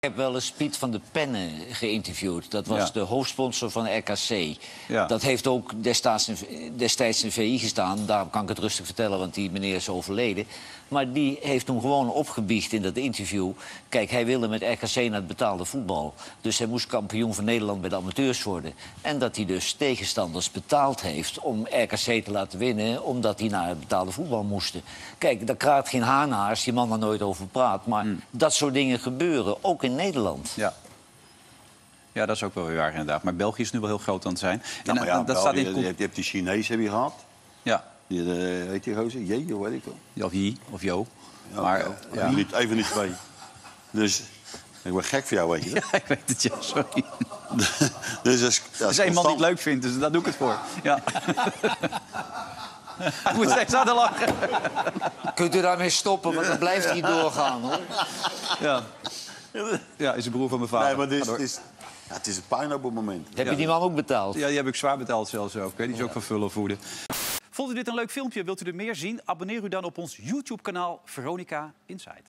Ik heb wel eens Piet van de Pennen geïnterviewd. Dat was de hoofdsponsor van RKC. Ja. Dat heeft ook destijds in VI gestaan. Daarom kan ik het rustig vertellen, want die meneer is overleden. Maar die heeft toen gewoon opgebiecht in dat interview. Kijk, hij wilde met RKC naar het betaalde voetbal. Dus hij moest kampioen van Nederland bij de amateurs worden. En dat hij dus tegenstanders betaald heeft om RKC te laten winnen, omdat die naar het betaalde voetbal moesten. Kijk, daar kraakt geen haan naar als die man daar nooit over praat. Maar dat soort dingen gebeuren, ook in Nederland. Ja. Ja, dat is ook wel weer waar inderdaad. Maar België is nu wel heel groot aan het zijn. Ja, maar ja, dat staat in... Je hebt die Chinezen heb je gehad. Ja. Die, heet die gozer? Jee, hoe weet ik wel. Of Yi, of Jo. Ja, maar, ja. Even niet twee. Dus ik ben gek voor jou, weet je dat? Ja, ik weet het, ja, sorry. Dus als een man die het leuk vindt, dus daar doe ik het voor. Ja. Hij moet steeds aan de lachen. Kunt u daarmee stoppen, want dan blijft hij doorgaan, hoor. Ja. Ja, is een broer van mijn vader. Nee, maar het is een pijn op het moment. Heb je die man ook betaald? Ja, die heb ik zwaar betaald zelfs ook. Hè. Die is ook van vullen voeden. Vond u dit een leuk filmpje? Wilt u er meer zien? Abonneer u dan op ons YouTube-kanaal Veronica Inside.